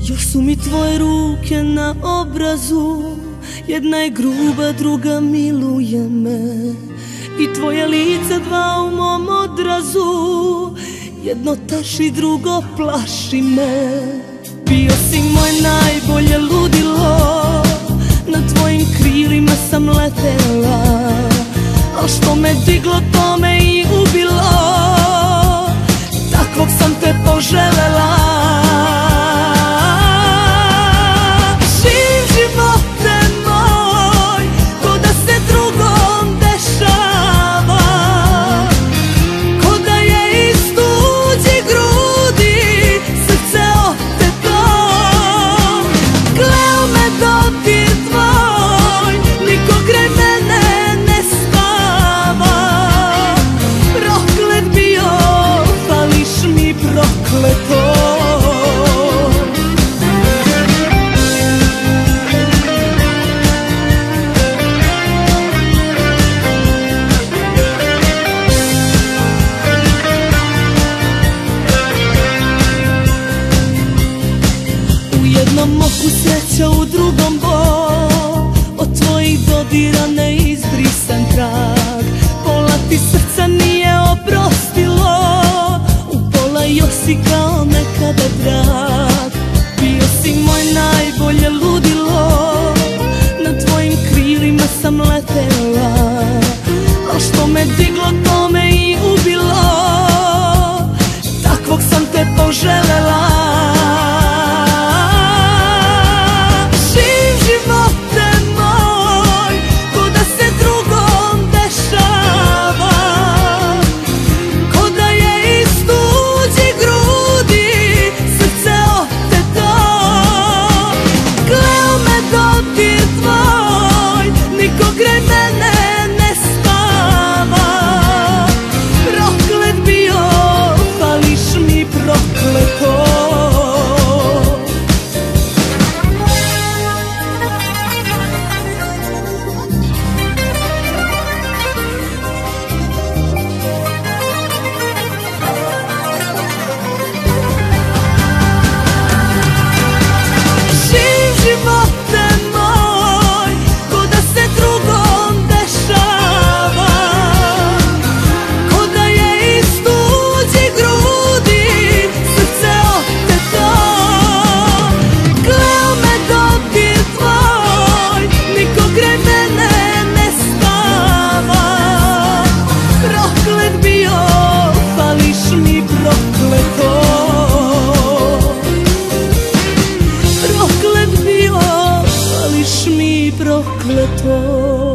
Još su mi tvoje ruke na obrazu, jedna je gruba, druga miluje me. I tvoje lice dva u mom odrazu, jedno taši, drugo plaši me. Bio si moje najbolje ludilo, na tvojim krilima sam letela, al što me diglo to me i ubilo, takvog sam te poželela. Moku sreća, u drugom bol, od tvojih dodira neizbrisan trag. Pola ti srca nije oprostilo, u pola još si kao nekada drag. Bio si moj najbolje ludilo, na tvojim krilima sam letela, al što me diglo to me i ubilo, takvog sam te poželela. Prokleto.